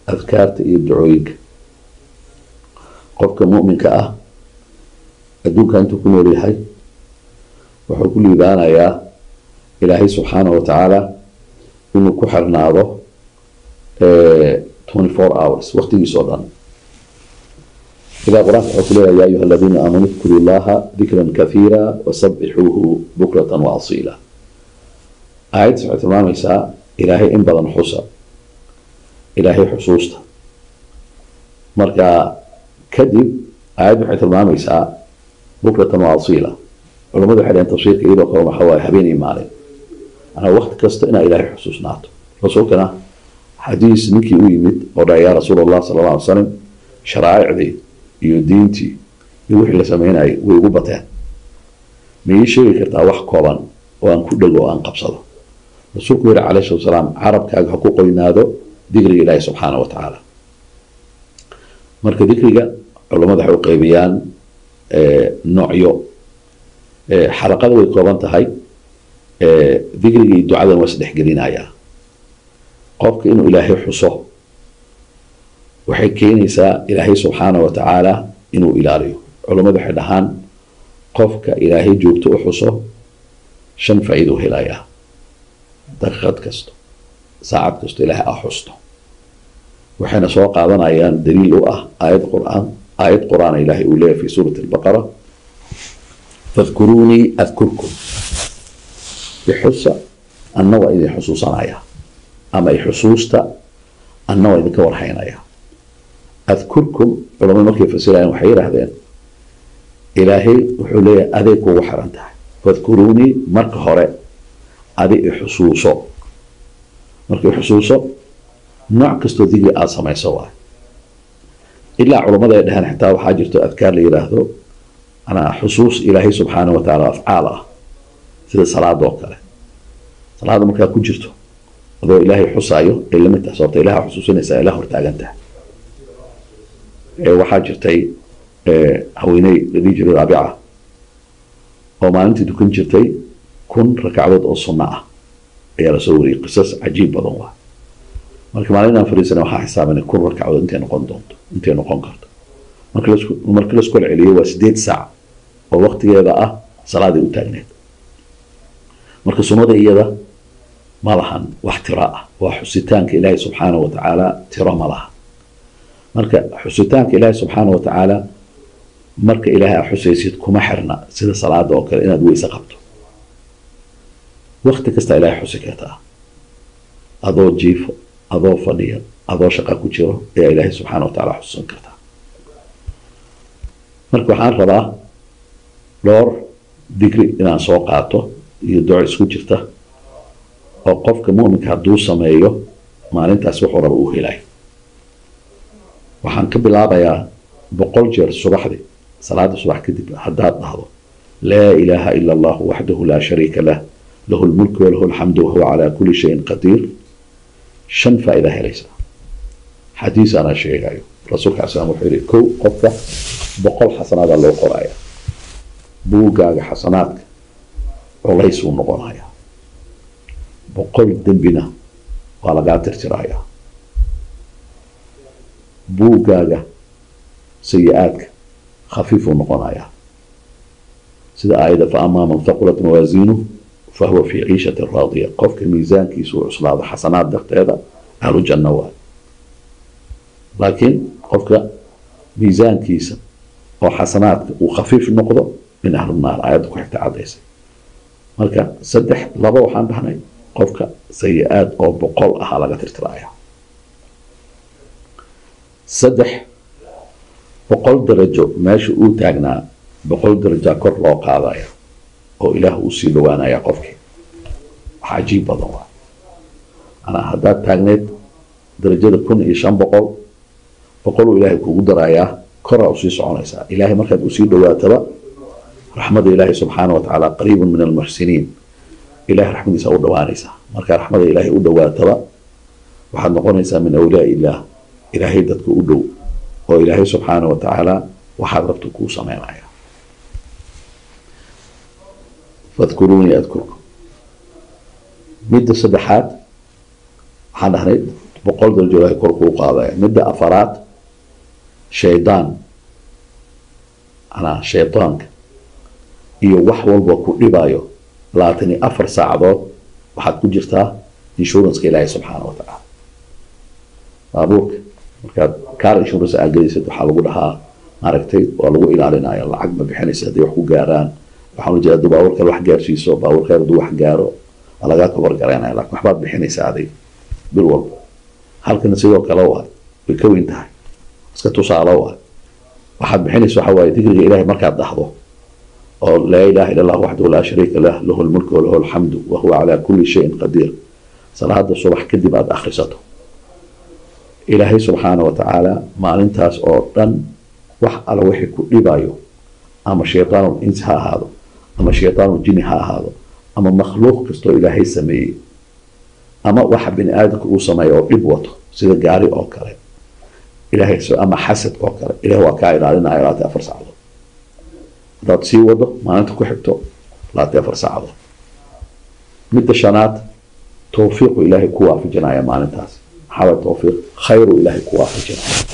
أذكارت الدعويك قفك مؤمن كأه أدوك أن تكون ريحي وحكول يبانا يا إلهي سبحانه وتعالى إنه كحر ناره 24 hours وقت يسودان إذا قرأت حكول يا أيها الذين آمنوا اذكروا الله ذكرا كثيرا وسبحوه بكرة وأصيلا آية سبحانه وتعالى يسا إلهي إن بدن حسا إلهي حصوصته مركا كذب آية سبحانه وتعالى يسا بكرة وأصيلا ولما ذو حاليا تفسير كإيبا قرم حواي حبيني مالي أنا وقت كستئنا إلهي حصوصناته رسولكنا حديث نكي ويمد وضع يا رسول الله صلى الله عليه وسلم شرائع ذي يدينتي يوحي لسمينا ويقبتين ميشي كرتا وحكوبا وأن كدقوا وأن قبصده رسولك ويرى عليه الصلاة والسلام عرب كاق حقوق ينادو ذكري إلهي سبحانه وتعالى مركا ذكري علماء دحو قيبيان نوعيو حلقة ويقوبان تهي ذكري دعاء واسدح قلين آيا قفك إنه إلهي حصوه وحي كينيسا إلهي سبحانه وتعالى إنه إلهي علماء دحو قفك إلهي جوبتو حصوه شن فايدو هلايا دقيقة كستو ساعة كستو إلهي أحسته وحين سوق عضنا أيان دليل آية قرآن إلهي أوليه في سورة البقرة فاذكروني أذكركم بحسة النوع إذا حصوصا آية أما حصوصتا النوع إذا كور حين آية أذكركم علماء المكي فسيرين وحيرة هذين إلهي وحوليه أذيك وحرنته فاذكروني مرك هراء أذي حصوصه مرك حصوصه نوع كستو ذيجي آسما يسواه إلا علماء يدهن حتى وحاجرتو أذكار لي يراهدو أنا حصوص إلهي سبحانه وتعالى أفعاله سيدة صلاة دوكالة صلاة مركا كجرتو وذو إلهي حصايو إلا من تحصوت إلهي حصوصين إسا إله ارتاقنته وحاجرتي هويني لديجي الرابعة وما أنت تكون جرتي كن ركعود أو صناعة يا رسولي قصص عجيب بضوا marka maalina fariisana waxa xisaabana kun rakacad inta noqon doonto inta noqon karto marka la isku celiyo waa 8 saac oo waqtigeeda ah salaadii u taagneed marka sunnada iyada ma lahan wax tiraa waa xusitaanka Ilaahay subhanahu wa ta'ala tira ma laha marka xusitaanka Ilaahay subhanahu wa ta'ala marka Ilaahay xusaysid kuma xirna sida salaada oo kale inaad weysa qabto waqti kasta Ilaahay xusikeeta adoo jiifo adoo fadhiya adoo shaqo ku jiro ee Ilaahay subhanahu wa ta'ala xusan karta marka waxaan rabaa door dhigri inaan soo qaato iyo duco isku jirta oo qofka mu'minka hadduu sameeyo maalintaas wuxuu rabo uu helay waxaan ka bilaabayaa 100 jeer subaxdii salaada subax kadib haddaad dhahdo laa ilaaha illa allah wahdahu la sharika lah lahu al-mulku wa lahu al-hamdu wa huwa ala kulli shay'in qadir شن فائدة هليسا حديث أنا شيء جايو رسولك عليه السلام وحيري كو قفة بقول حسنات الله قرايا بوجا حسنات والله يسون قرايا بقول دنبنا ولا قاتر ترايا بوجا سيئاتك خفيف قرايا سيدا آية فأما من ثقلت موازينه فهو في عيشة راضية قفك ميزان كيسوع صلاة حسنات دقت هذا أهل الجنة واحد لكن قفك ميزان كيسة وحسنات وخفيف النقطة من أهل النار آياتك حتى عديسي مالك سدح لبا وحان بحني قفك سيئات أو بقول أحالة ترترايا سدح بقول درجة ماشي تاقنا بقول درجة كر لو قاضايا oo ilaah uu sii dhawaanaya qofkii xajiib badan waa ana hadda taagneed darajada 1500 boqol ilaahay kugu daraaya kor u sii soconaysa ilaahay markaad u sii dhawaataba raxmada ilaahay subhanahu wa ta'ala qariib min al-muhsinin ilaahay raxmadiisa u dhawaanaysa marka raxmada ilaahay u dhawaataba waxaad noqonaysaa min awliyaa ilaahay dadka u dhow oo ilaahay subhanahu wa ta'ala waxaad rabto ku sameeynaya فاذكروني أذكركم مدة صدحات حنهنيد boqol darjo ilaahay kor kuu qaadaya. midda afaraad shaydaan anaa shaydaanka iyo wax walba ku dhibayo 24 saacadood waxaad ku jirtaa insurance ilaahay subxaanahu wa tacaala. baabuurka markaad car insurance aad gelisad waxaa lagu dhahaa maaragtay waa lagu ilaalinaya, lacag ma bixinaysa haddii wax ku gaaraan. waxaan u jeedaa baabuurka wax gaarsiiso, baabuurka hadduu wax gaaro waa lagaa kabar garaynaya, laakiin waxbaad bixinaysaa adiga bil walba. halkana sidoo kale waa way ka weyn tahay, iska tusaale waa waxaad bixinaysa waxa waaye digriga ilaahay markaad dhahdo oo laa ilaaha illa allah waxdahu laa shariika lah lahu lmulku walahu alxamdu wahuwa calaa kulli shayin qadiir, salaada subax kadib aad akhrisato, ilaahay subxaana wa tacaala maalintaas oo dhan wax alla wixii ku dhibayo ama shaytaanul insi ha ahaado ama shaytaanul jinni ha ahaado ama makhluuq kastoo ilaahay sameeyey ama waxa bini aadamka uu sameeyo oo dhib wato sida gaari oo kale ilaahay ama xasad oo kale ilaahay waa kaa ilaalinaya 24 saacadood. haddaad sii wado maalinta ku xigto 24 saacadood. midda shanaad tawfiiqu ilaahay ku waafajinaya maalintaas. maxaa tawfiiq khayru ilaahay ku waafajinaya.